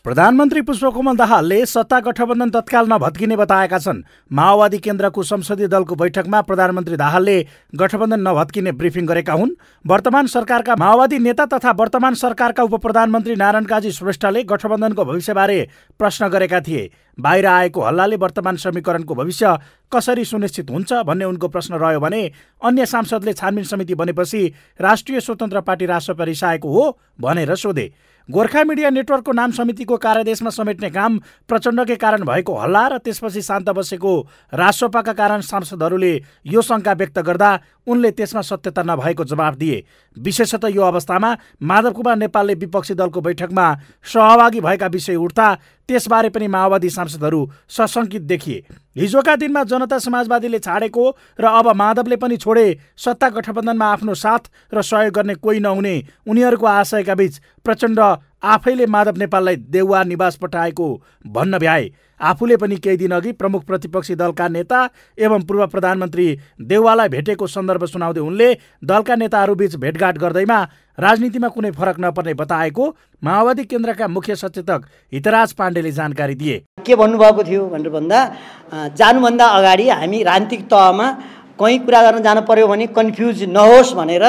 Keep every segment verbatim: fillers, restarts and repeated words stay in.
प्रधानमन्त्री पुष्पकमल दाहालले सत्ता गठबन्धन तत्काल नभत्किने बताएका छन्। माओवादी केन्द्रको संसदीय दलको बैठकमा प्रधानमन्त्री दाहालले गठबन्धन नभत्किने ब्रिफिङ गरेका हुन्। वर्तमान सरकारका माओवादी नेता तथा वर्तमान सरकारका उपप्रधानमन्त्री नारायण काजी श्रेष्ठले गठबन्धनको भविष्यबारे प्रश्न गरेका थिए। बाहिर आएको हल्लाले वर्तमान समीकरणको भविष्य कसरी सुनिश्चित हुन्छ भन्ने उनको प्रश्न रह्यो भने अन्य सांसदले छानबिन समिति बनेपछि राष्ट्रिय स्वतन्त्र पार्टी रासपा रिसाएको हो भनेर सोधे। गोर्खा मिडिया नेटवर्कको नाम समितिको कार्यदेशमा समेट्ने काम प्रचण्डकै कारण भएको हल्ला र त्यसपछि शान्त बसेको रासपाका कारण सांसदहरूले यो शङ्का व्यक्त गर्दा उनले त्यसमा सत्यता नभएको जवाफ दिए। विशेषतः यो अवस्थामा माधव कुमार नेपालले विपक्षी दलको बैठकमा सहभागी भएका विषय उठ्दा त्यसबारे पनि माओवादी सांसदहरू सशङ्कित देखिए। हिजोका दिनमा जनता समाजवादीले छाडेको र अब माधवले पनि छोडे सत्ता गठबन्धनमा आफ्नो साथ र सहयोग गर्ने कोही नहुने उनीहरूको आशयका बीच प्रचण्ड आफैले माधव नेपाललाई देउवा निवास पठाएको भन्न भ्याए। आफूले पनि केही दिन अघि प्रमुख प्रतिपक्षी दलका नेता एवं पूर्व प्रधानमन्त्री देउवालाई भेटेको सन्दर्भ सुनाउँदै उनले दलका नेताहरूबीच भेटघाट गर्दैमा राजनीतिमा कुनै फरक नपर्ने बताएको माओवादी केन्द्रका मुख्य सचेतक हितराज पाण्डेले जानकारी दिए। के भन्नुभएको थियो भनेर भन्दा जानुभन्दा अगाडि हामी राजनीतिक तहमा कहीँ कुरा गर्न जानु पर्यो भने कन्फ्युज नहोस् भनेर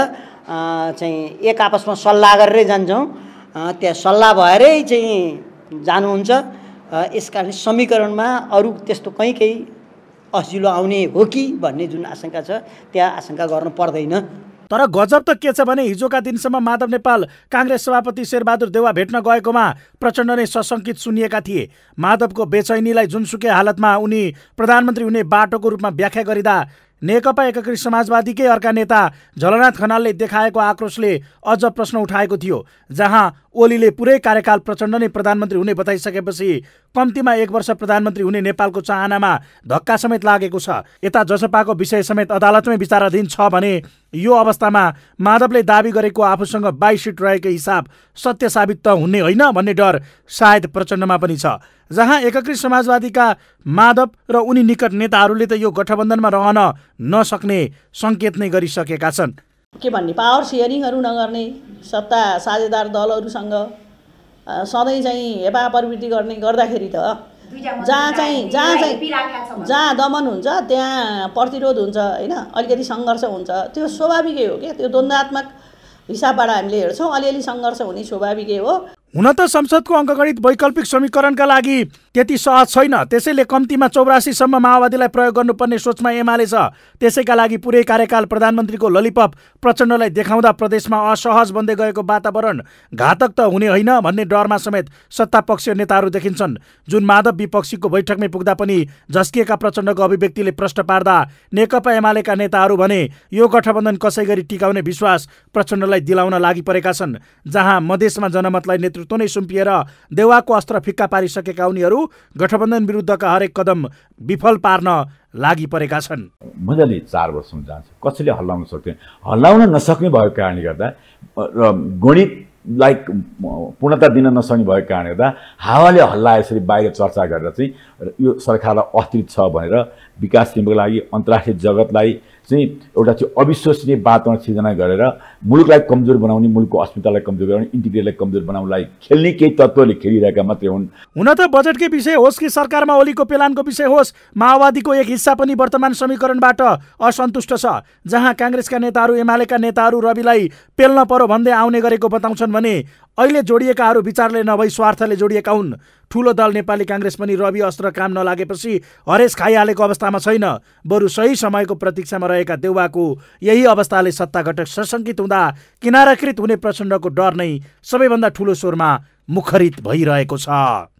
चाहिँ एक आपसमा सल्लाह गरेरै जान्छौँ। त्यहाँ सल्लाह भएरै चाहिँ जानुहुन्छ। यसकारण समीकरणमा अरू त्यस्तो कहीँ केही असिलो आउने हो कि भन्ने जुन आशंका छ त्यहाँ आशंका गर्नु पर्दैन। तर गजब त के छ भने हिजोका दिनसम्म माधव नेपाल काङ्ग्रेस सभापति शेरबहादुर देउवा भेट्न गएकोमा प्रचण्ड नै सशङ्कित सुनिएका थिए। माधवको बेचैनीलाई जुनसुकै हालतमा उनी प्रधानमन्त्री हुने बाटोको रूपमा व्याख्या गरिँदा नेकपा एकीकृत समाजवादीकै अर्का नेता झलनाथ खनालले देखाएको आक्रोशले अझ प्रश्न उठाएको थियो। जहाँ ओलीले पुरै कार्यकाल प्रचण्ड नै प्रधानमन्त्री हुने बताइसकेपछि कम्तीमा एक वर्ष प्रधानमन्त्री हुने नेपालको चाहनामा धक्का समेत लागेको छ। यता जसपाको विषय समेत अदालतमै विचाराधीन छ भने यो अवस्थामा माधवले दाबी गरेको आफूसँग बाइस सिट रहेको हिसाब सत्य साबित त हुने होइन भन्ने डर सायद प्रचण्डमा पनि छ। जहाँ एकीकृत समाजवादीका माधव र उनी निकट नेताहरूले त यो गठबन्धनमा रहन नसक्ने सङ्केत नै गरिसकेका छन्। के भन्ने पावर सेयरिङहरू नगर्ने, सत्ता साझेदार दलहरूसँग सधैँ चाहिँ हेपा प्रवृत्ति गर्ने गर्दाखेरि त जहाँ चाहिँ जहाँ चाहिँ जहाँ दमन हुन्छ त्यहाँ प्रतिरोध हुन्छ होइन, अलिकति सङ्घर्ष हुन्छ। त्यो स्वाभाविकै हो क्या, त्यो द्वन्द्वात्मक हिसाबबाट हामीले हेर्छौँ। अलिअलि सङ्घर्ष हुने स्वाभाविकै हो। हुन त संसदको अङ्कगणित वैकल्पिक समीकरणका लागि त्यति सहज छैन। त्यसैले कम्तीमा चौरासीसम्म माओवादीलाई प्रयोग गर्नुपर्ने सोचमा एमाले छ। त्यसैका लागि पुरै कार्यकाल प्रधानमन्त्रीको ललिपप प्रचण्डलाई देखाउँदा प्रदेशमा असहज बन्दै गएको वातावरण घातक त हुने होइन भन्ने डरमा समेत सत्तापक्षीय नेताहरू देखिन्छन्। जुन माधव विपक्षीको बैठकमै पुग्दा पनि झस्किएका प्रचण्डको अभिव्यक्तिले प्रश्न पार्दा नेकपा एमालेका नेताहरू भने यो गठबन्धन कसै गरी टिकाउने विश्वास प्रचण्डलाई दिलाउन लागि परेका छन्। जहाँ मधेसमा जनमतलाई नेतृत्व नै सुम्पिएर देउवाको अस्त्र फिक्का पारिसकेका उनीहरू गठबन्धन विरुद्धका हरेक कदम विफल पार्न लागि परेका छन्। मजाले चार वर्षमा जान्छ, कसैले हल्लाउन सक्दैन। हल्लाउन नसक्ने भएको कारणले गर्दा र गणितलाई पूर्णता दिन नसक्ने भएको कारणले गर्दा हावाले हल्ला यसरी बाहिर चर्चा गरेर चाहिँ यो सरकारलाई अस्थिर छ भनेर विकास टिमको लागि अन्तर्राष्ट्रिय जगतलाई चाहिँ एउटा चाहिँ अविश्वसनीय वातावरण सिर्जना गरेर मुलुकलाई कमजोर बनाउने, मुलुकको अस्मितालाई कमजोर बनाउने, इन्टिग्रेटलाई कमजोर बनाउनलाई खेल्ने केही तत्त्वले खेलिरहेका मात्रै हुन्। हुन त बजेटकै विषय होस् कि सरकारमा ओलीको पेलानको विषय होस्, माओवादीको एक हिस्सा पनि वर्तमान समीकरणबाट असन्तुष्ट छ। जहाँ काङ्ग्रेसका नेताहरू एमालेका नेताहरू रविलाई पेल्न पर्यो भन्दै आउने गरेको बताउँछन् भने अहिले जोडिएकाहरू विचारले नभई स्वार्थले जोडिएका हुन्। ठुलो दल नेपाली काङ्ग्रेस पनि रवि अस्त्र काम नलागेपछि हरेस खाइहालेको अवस्थामा छैन। बरु सही समयको प्रतीक्षामा रहेका देउवाको यही अवस्थाले सत्ता घटक सशङ्कित हुँदा किनाराकृत हुने प्रचण्डको डर नै सबैभन्दा ठुलो स्वरमा मुखरित भइरहेको छ।